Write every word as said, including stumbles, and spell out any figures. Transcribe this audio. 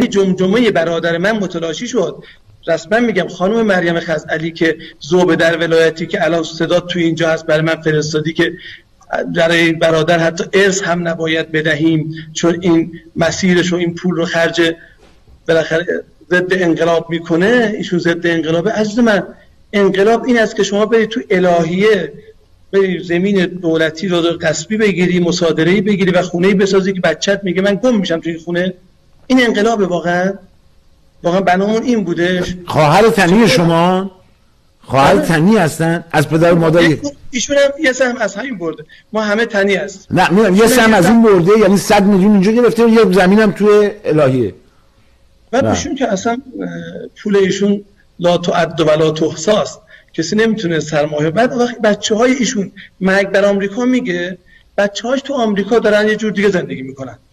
جمجمه جمجمه برادر من متلاشی شد. رسما میگم خانم مریم خزعلی که ذوب در ولایتی که الان صدا تو اینجا هست برای من فرستادی که برای برادر حتی ارث هم نباید بدهیم چون این مسیرش و این پول رو خرج بالاخره ضد انقلاب میکنه، ایشون ضد انقلابه. عزیز من انقلاب این است که شما برید تو الهیه، برید زمین دولتی رو غصبی بگیری، مصادره‌ای بگیری و خونه‌ای بسازی که بچت میگه من گم میشم تو این خونه. این انقلابه واقعا؟ واقعا بنامون این بودش؟ خواهر تنی شما خواهر تنی هستن از پدر و مادر؟ ایشون هم یه سهم از همین برده، ما همه تنی هست. نه میگم یه سهم از این برده، یعنی صد میلیون اینجا گرفته، یه زمینم توی الهیه. بعد ایشون که اصلا پول ایشون لا تعد و لا تحصی است، کسی نمیتونه سرمایه. بعد وقتی بچه‌های ایشون مرگ بر آمریکا میگه، بچه‌هاش تو آمریکا دارن یه جور دیگه زندگی میکنن.